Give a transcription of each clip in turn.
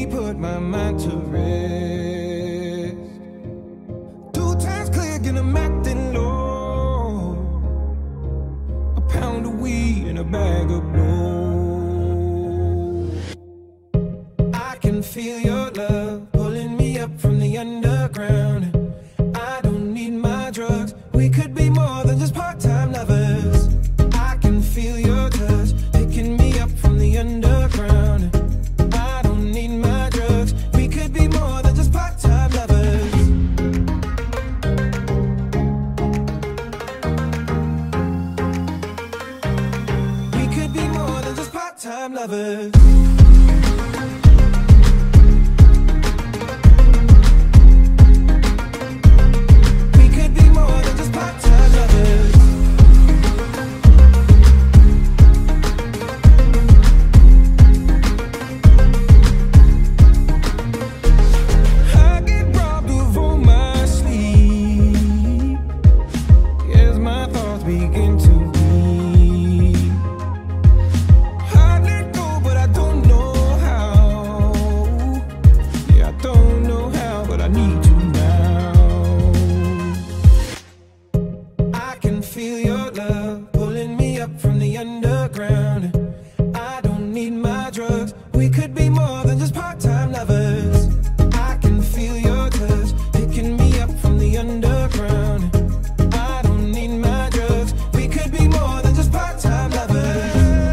me put my mind to rest. 2 times click and I'm acting low. A pound of weed and a bag of blow. I can feel your love pulling me up from the underground. I don't need my drugs. We could be more than just part-time lovers. I can feel your touch picking me up from the underground. I don't need my drugs. We could be more than just part-time lovers. We could be more than just part-time lovers. Feel your love pulling me up from the underground. I don't need my drugs. We could be more than just part-time lovers. I can feel your touch picking me up from the underground. I don't need my drugs. We could be more than just part-time lovers.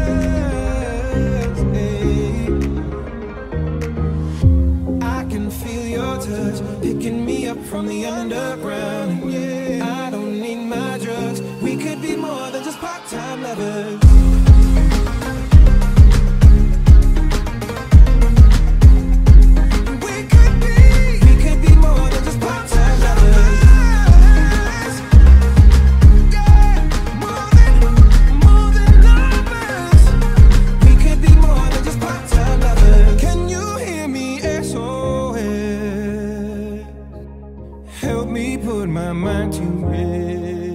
I can feel your touch picking me up from the underground. I don't need my drugs. We could be more than just part-time lovers. We could be more than just part-time lovers. Yeah, more than lovers. We could be more than just part-time lovers. Can you hear me, S.O.S? Help me put my mind to rest.